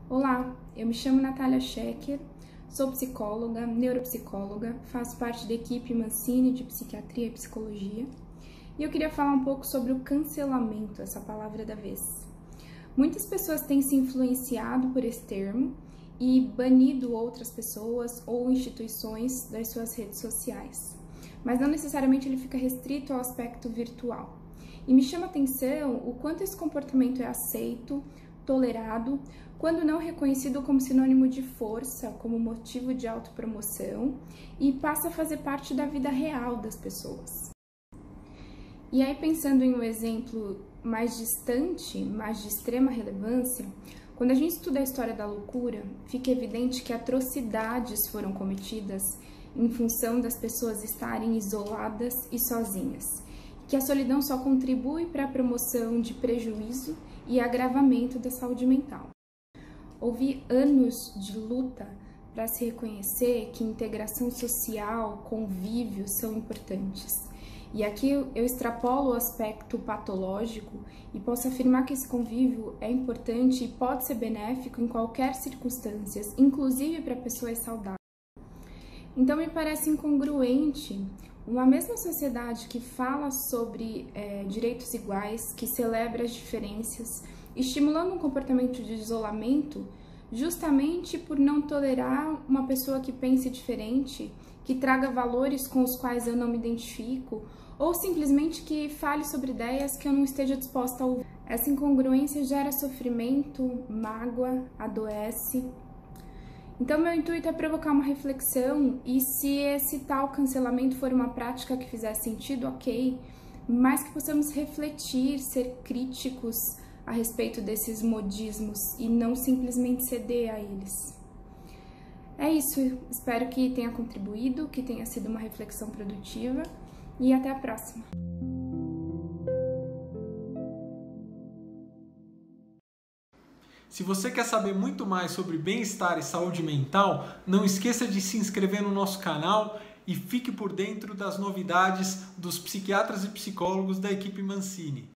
Olá, eu me chamo Natália Schecker, sou psicóloga, neuropsicóloga, faço parte da equipe Mancini de Psiquiatria e Psicologia e eu queria falar um pouco sobre o cancelamento, essa palavra da vez. Muitas pessoas têm se influenciado por esse termo e banido outras pessoas ou instituições das suas redes sociais, mas não necessariamente ele fica restrito ao aspecto virtual. E me chama a atenção o quanto esse comportamento é aceito, tolerado, quando não reconhecido como sinônimo de força, como motivo de autopromoção e passa a fazer parte da vida real das pessoas. E aí, pensando em um exemplo mais distante, mas de extrema relevância, quando a gente estuda a história da loucura, fica evidente que atrocidades foram cometidas em função das pessoas estarem isoladas e sozinhas, que a solidão só contribui para a promoção de prejuízo e agravamento da saúde mental. Houve anos de luta para se reconhecer que integração social, convívio são importantes. E aqui eu extrapolo o aspecto patológico e posso afirmar que esse convívio é importante e pode ser benéfico em qualquer circunstância, inclusive para pessoas saudáveis. Então me parece incongruente uma mesma sociedade que fala sobre direitos iguais, que celebra as diferenças, estimulando um comportamento de isolamento, justamente por não tolerar uma pessoa que pense diferente, que traga valores com os quais eu não me identifico, ou simplesmente que fale sobre ideias que eu não esteja disposta a ouvir. Essa incongruência gera sofrimento, mágoa, adoece. Então, meu intuito é provocar uma reflexão e se esse tal cancelamento for uma prática que fizer sentido, ok, mas que possamos refletir, ser críticos a respeito desses modismos e não simplesmente ceder a eles. É isso, espero que tenha contribuído, que tenha sido uma reflexão produtiva e até a próxima. Se você quer saber muito mais sobre bem-estar e saúde mental, não esqueça de se inscrever no nosso canal e fique por dentro das novidades dos psiquiatras e psicólogos da equipe Mancini.